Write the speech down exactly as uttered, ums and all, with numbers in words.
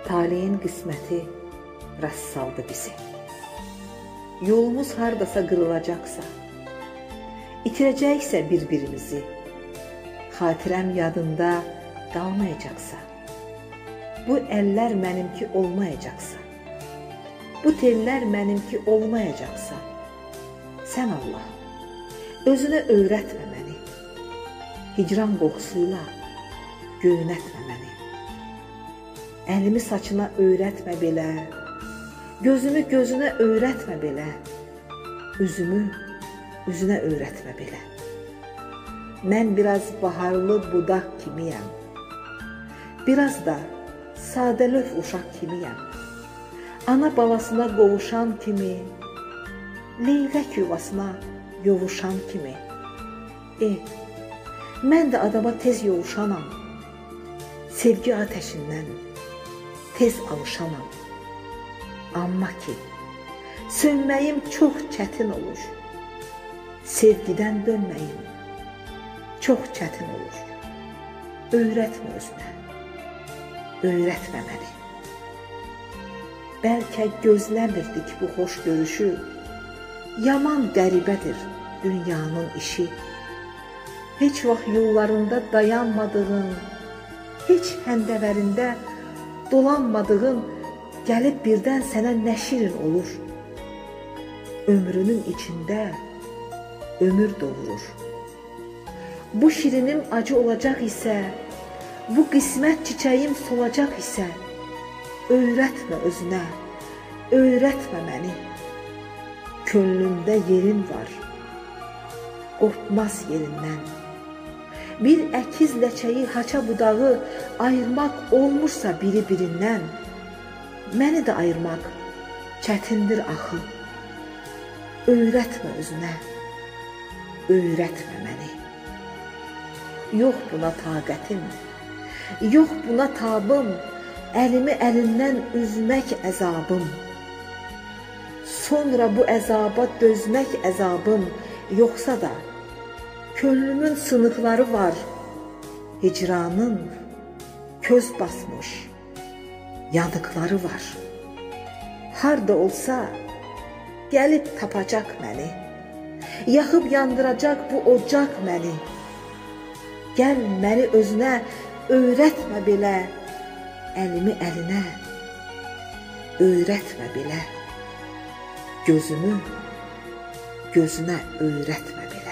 Taleyin qisməti rast saldı bizi. Yolumuz hardasa qırılacaqsa, itirəcəksə bir-birimizi, xatirəm yadında qalmayacaqsa, bu əllər mənimki olmayacaqsa, bu tellər mənimki olmayacaqsa, sən Allah, özünə öyrətmə məni, hicran qoxusuyla göynətmə məni. Əlimi saçına öyrətmə belə, gözümü gözünə öyrətmə belə, üzümü üzünə öyrətmə belə. Mən biraz baharlı budaq kimiyəm, biraz da sadəlöv uşaq kimiyəm. Ana balasına qovuşan kimi, leylək yuvasına yovuşan kimi. E, mən də adama tez yovuşanam, sevgi ateşindən tez alışanam. Amma ki, sönməyim çox çətin olur, sevgidən dönməyim çox çətin olur. Öyrətmə özünə, öyrətmə məni. Bəlkə gözləmirdik bu xoş görüşü, yaman qəribədir dünyanın işi. Heç vaxt yollarında dayanmadığın, heç həndəvərində dolanmadığın gəlib birdən sənə nə şirin olur. Ömrünün içində ömür doğurur. Bu şirinim acı olacaq isə, bu qismət çiçəyim solacaq isə, öyrətmə özünə, öyrətmə məni. Könlümdə yerin var, qopmaz yerindən. Bir əkiz ləçəyi, haça budağı ayırmaq olmursa biri-birindən, məni də ayırmaq çətindir axı. Öyrətmə özünə, öyrətmə məni. Yox buna taqətim, yox buna tabım, əlimi əlindən üzmək əzabım. Sonra bu əzaba dözmək əzabım, yoxsa da könlümün sınıqları var, hicranın köz basmış yanıqları var. Harda olsa gəlib tapacaq məni, yaxıb yandıracaq bu ocaq məni. Gəl məni özünə öyrətmə belə, əlimi əlinə öyrətmə belə, gözümü gözünə öyrətmə belə.